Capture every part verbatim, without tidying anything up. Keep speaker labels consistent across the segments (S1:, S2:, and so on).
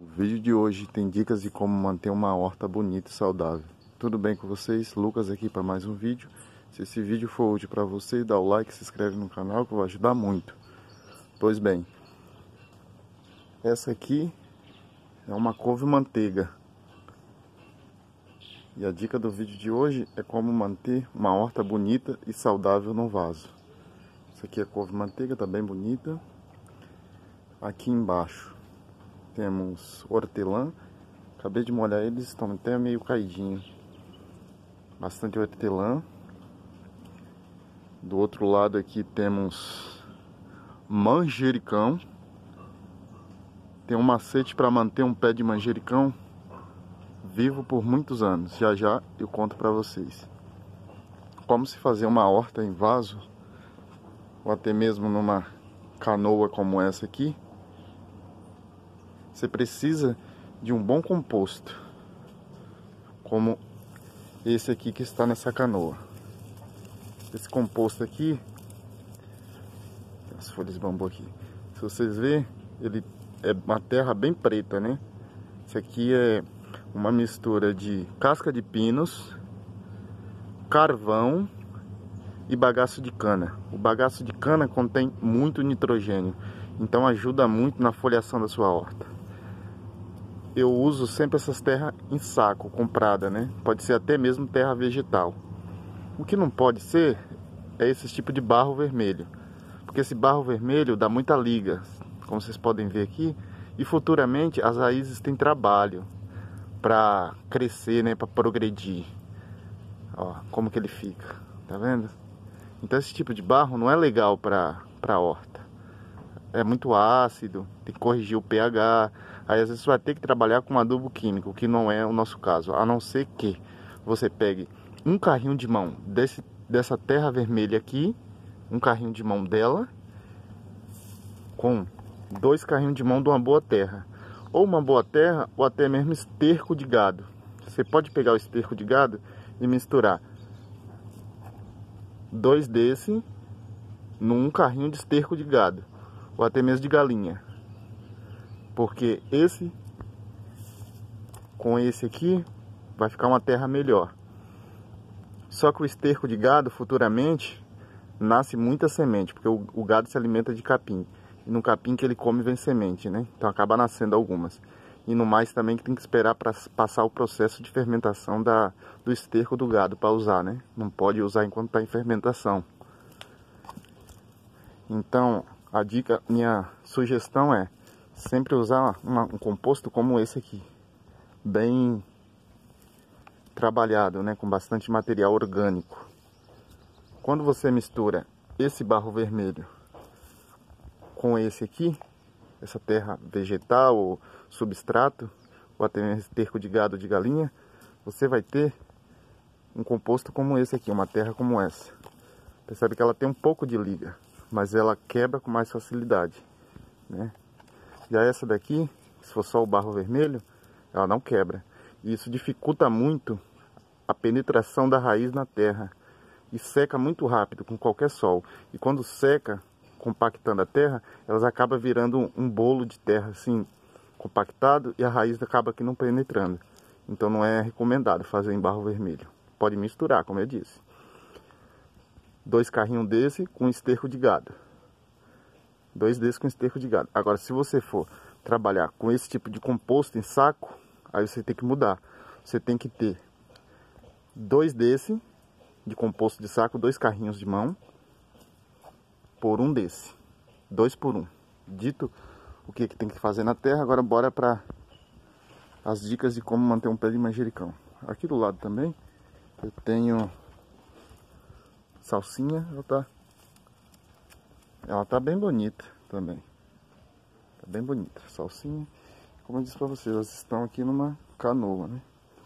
S1: O vídeo de hoje tem dicas de como manter uma horta bonita e saudável. Tudo bem com vocês? Lucas aqui para mais um vídeo. Se esse vídeo for útil para você, dá o like, se inscreve no canal que vai ajudar muito. Pois bem, essa aqui é uma couve-manteiga. E a dica do vídeo de hoje é como manter uma horta bonita e saudável no vaso. Essa aqui é couve-manteiga, tá bem bonita. Aqui embaixo temos hortelã. Acabei de molhar eles, estão até meio caidinhos. Bastante hortelã. Do outro lado aqui temos manjericão. Tem um macete para manter um pé de manjericão vivo por muitos anos. Já já eu conto para vocês como se fazer uma horta em vaso, ou até mesmo numa canoa como essa aqui. Você precisa de um bom composto, como esse aqui que está nessa canoa. Esse composto aqui, as folhas de bambu aqui, se vocês verem, ele é uma terra bem preta, né? Isso aqui é uma mistura de casca de pinos, carvão e bagaço de cana. O bagaço de cana contém muito nitrogênio, então ajuda muito na foliação da sua horta. Eu uso sempre essas terras em saco, comprada, né? Pode ser até mesmo terra vegetal. O que não pode ser é esse tipo de barro vermelho, porque esse barro vermelho dá muita liga, como vocês podem ver aqui, e futuramente as raízes têm trabalho para crescer, né? Para progredir. Ó, como que ele fica, tá vendo? Então esse tipo de barro não é legal para para horta. É muito ácido, tem que corrigir o pH. Aí às vezes você vai ter que trabalhar com adubo químico, que não é o nosso caso. A não ser que você pegue um carrinho de mão desse, dessa terra vermelha aqui, um carrinho de mão dela, com dois carrinhos de mão de uma boa terra. Ou uma boa terra, ou até mesmo esterco de gado. Você pode pegar o esterco de gado e misturar dois desse num carrinho de esterco de gado, ou até mesmo de galinha. Porque esse com esse aqui vai ficar uma terra melhor. Só que o esterco de gado futuramente nasce muita semente, porque o, o gado se alimenta de capim. E no capim que ele come vem semente, né? Então acaba nascendo algumas. E no mais também que tem que esperar para passar o processo de fermentação da, do esterco do gado para usar, né? Não pode usar enquanto está em fermentação. Então a dica, minha sugestão é sempre usar uma, um composto como esse aqui, bem trabalhado, né, com bastante material orgânico. Quando você mistura esse barro vermelho com esse aqui, essa terra vegetal ou substrato, ou até mesmo esterco de gado ou de galinha, você vai ter um composto como esse aqui, uma terra como essa. Percebe que ela tem um pouco de liga, mas ela quebra com mais facilidade, né? Já essa daqui, se for só o barro vermelho, ela não quebra. E isso dificulta muito a penetração da raiz na terra. E seca muito rápido com qualquer sol. E quando seca, compactando a terra, elas acabam virando um bolo de terra assim, compactado, e a raiz acaba aqui não penetrando. Então não é recomendado fazer em barro vermelho. Pode misturar, como eu disse. Dois carrinhos desse com esterco de gado. Dois desses com esterco de gado. Agora, se você for trabalhar com esse tipo de composto em saco, aí você tem que mudar. Você tem que ter dois desse de composto de saco, dois carrinhos de mão, por um desse. Dois por um. Dito o que, que tem que fazer na terra, agora bora para as dicas de como manter um pé de manjericão. Aqui do lado também eu tenho salsinha, ela tá Ela tá bem bonita também. Tá bem bonita. Salsinha. Como eu disse pra vocês, elas estão aqui numa canoa, né?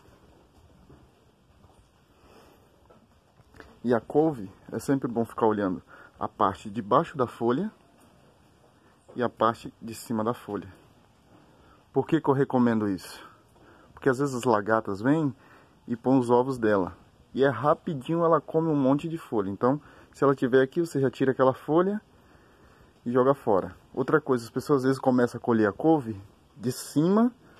S1: E a couve, é sempre bom ficar olhando a parte de baixo da folha e a parte de cima da folha. Por que que eu recomendo isso? Porque às vezes as lagartas vêm e põem os ovos dela. E é rapidinho ela come um monte de folha. Então, se ela tiver aqui, você já tira aquela folha e joga fora. Outra coisa, as pessoas às vezes começam a colher a couve de cima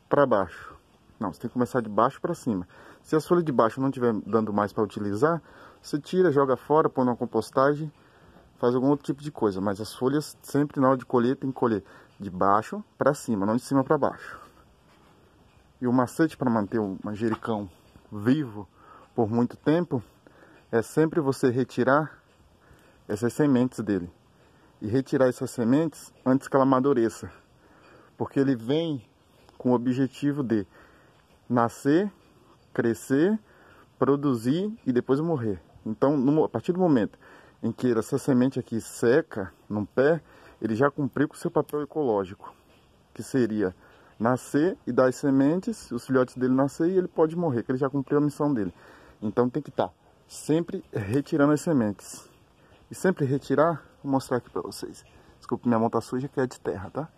S1: para baixo. Não, você tem que começar de baixo para cima. Se as folhas de baixo não estiver dando mais para utilizar, você tira, joga fora, põe na compostagem, faz algum outro tipo de coisa. Mas as folhas, sempre na hora de colher, tem que colher de baixo para cima, não de cima para baixo. E o macete para manter o manjericão vivo por muito tempo é sempre você retirar essas sementes dele. E retirar essas sementes antes que ela amadureça. Porque ele vem com o objetivo de nascer, crescer, produzir e depois morrer. Então, no, a partir do momento em que essa semente aqui seca no pé, ele já cumpriu com o seu papel ecológico, que seria nascer e dar as sementes, os filhotes dele nascer e ele pode morrer, que ele já cumpriu a missão dele. Então tem que estar sempre retirando as sementes. E sempre retirar, vou mostrar aqui para vocês. Desculpa, minha mão tá suja que é de terra, tá?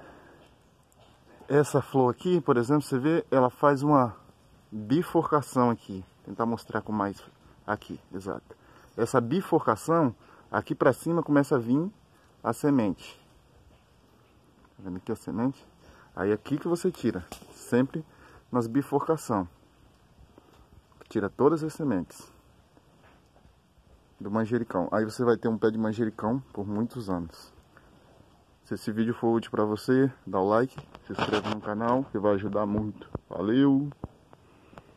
S1: Essa flor aqui, por exemplo, você vê, ela faz uma bifurcação aqui. Vou tentar mostrar com mais aqui, exato. Essa bifurcação, aqui para cima começa a vir a semente. Tá vendo aqui a semente? Aí aqui que você tira, sempre nas bifurcação. Tira todas as sementes do manjericão. Aí você vai ter um pé de manjericão por muitos anos. Se esse vídeo for útil para você, dá o like, se inscreve no canal, que vai ajudar muito. Valeu!